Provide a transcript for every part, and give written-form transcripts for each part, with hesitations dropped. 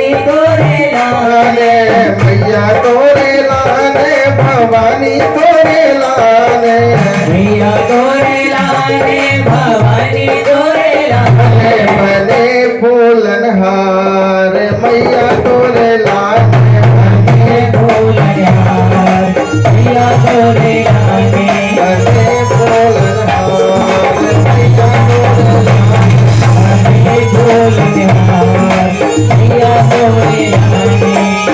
तोरे लाने, मैया तोरे लाने, भवानी तोरे लाने, मैया तोरे लाने, भवानी तोरे लाने, बने फूलनहार मैया तोरे लाने, बने फूलनहार मैया तोरे लाने, बने फूलनहार मैया तोरे लाने, बने फूलनहार मैया तोरे लाने।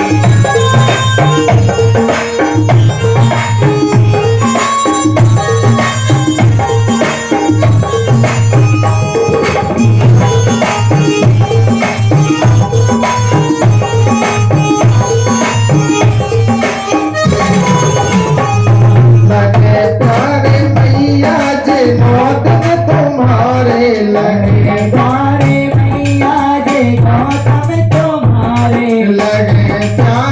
लगे प्यारे मैया जी मौत में तुम्हारे लगे, प्यारे मैया जी गौतम तुम्हारे, लगे प्यारे